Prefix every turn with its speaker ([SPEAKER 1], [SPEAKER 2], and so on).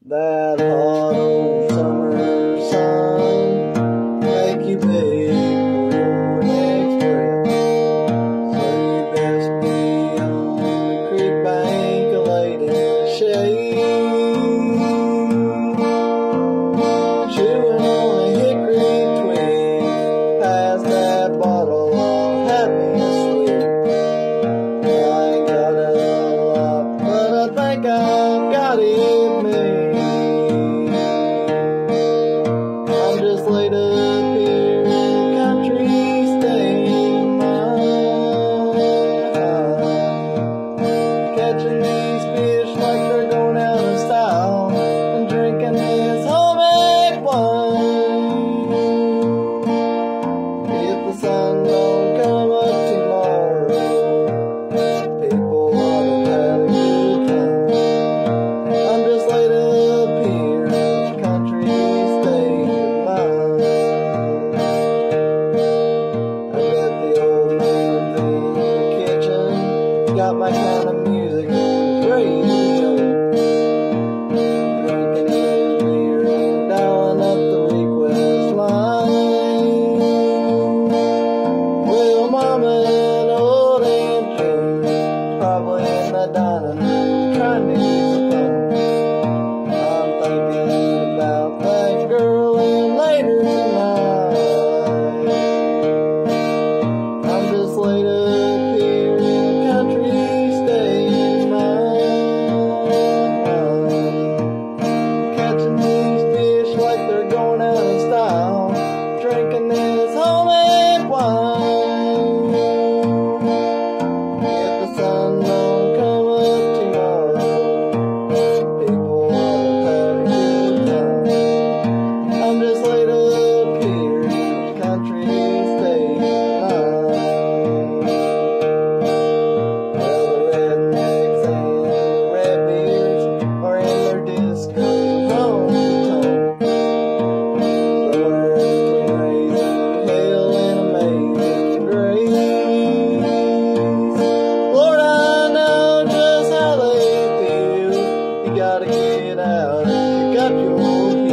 [SPEAKER 1] That hot old summer sun make you beg for your next breath. So you best be on the creek bank, laid in the shade, chewing on a hickory twig, past that bottle of happy sweet. I ain't got a lot, but I think I've got it made. I'm just laid up here in the country, staying catching these fish like they're going out of style, and drinking this homemade wine. If the sun don't come up tomorrow, people ought to have a good time. I'm just laid up here in the country, staying mine. I got the old man thing in the kitchen, got my kind of music on the radio, drinking his beer and dialing up the request line. Well, Mama and old Aunt June probably in the dining room trying to use the phone. I'm thinking about that girl and later tonight. I'm just laid up here in the country, staying mine, catching these fish like they're going out of style, drinking this homemade wine. If the sun don't come up tomorrow, people ought to have a good time. I'm just laid up here in the country, staying mine. Well, the rednecks and the redbeards are in their discos on the tongue, somewhere between raising hell and amazing grace. Lord, I know just how they feel. You gotta get out if you got your